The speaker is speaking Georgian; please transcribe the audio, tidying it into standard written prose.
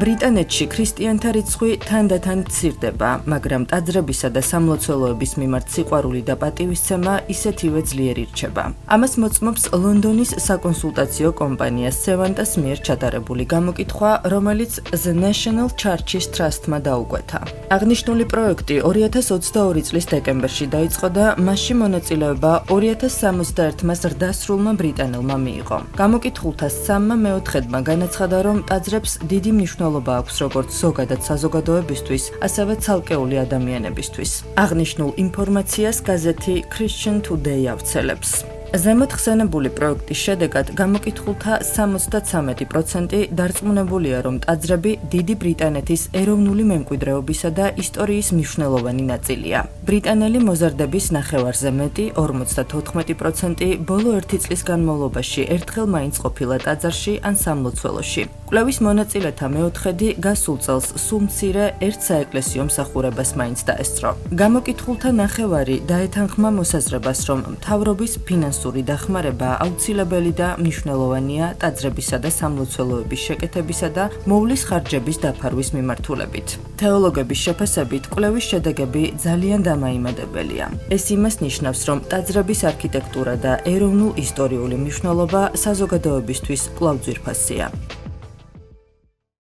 ბრიტანეთში ქრისტიანთა რიცხვი თანდათან მცირდება, მაგრამ ტაძრებისა და სამლოცველოების მიმართ სიყვარული და პატივისცემა ისეთივე ძლიერი რჩება. ამას მოწმობს ლონდონის საკონსულტაციო კომპანია Sevantas მიერ ჩატარებული გამოკითხვა, რომელიც The National Churches Trust-მა დაუკვეთა. აღნიშნული პროექტი 2022 წლის დეკემბერში დაიწყო და მასში მონაწილეობა 2061-მა ზრდასრულმა ბრიტანელმა მიიღო. გამოკითხულთა 3/4-მა განაცხადა, რომ ტაძრებს დიდი მნიშვნელობა აქვს როგორც ზოგადად საზოგადოებისთვის, ასევე ცალკეული ადამიანებისთვის. აღნიშნულ ინფორმაციას გაზეთი Christian Today ავრცელებს. ზემოთ ხსენებული პროექტის შედეგად გამოკითხულთა 73% დარწმუნებულია, რომ ტაძრები დიდი ბრიტანეთის ეროვნული მემკვიდრეობისა და ისტორიის მნიშვნელოვანი ნაწილია. ბრიტანელი მოზარდების ნახევარზე მეტი, 54% ბოლო 1 წლის განმავლობაში ერთხელ მაინც ყოფილა ტაძარში ან სამლოცველოში. კვლევის მონაწილეთა მეოთხედი გასულ წელს სულ მცირე ერთ საეკლესიო მსახურებას მაინც დაესწრო. გამოკითხულთა ნახევარი დაეთანხმა მოსაზრებას, რომ მთავრობის ფინანსური დახმარება აუცილებელი და მნიშვნელოვანია ტაძრებისა და სამლოცველოების შეკეთებისა და მოვლის ხარჯების დაფარვის მიმართულებით. თეოლოგების შეფასებით, კვლევის შედეგები ძალიან დამაიმადებელია. ეს იმას ნიშნავს, რომ ტაძრების არქიტექტურა და ეროვნულ-ისტორიული მნიშვნელობა საზოგადოებისთვის კვლავ ძვირფასია.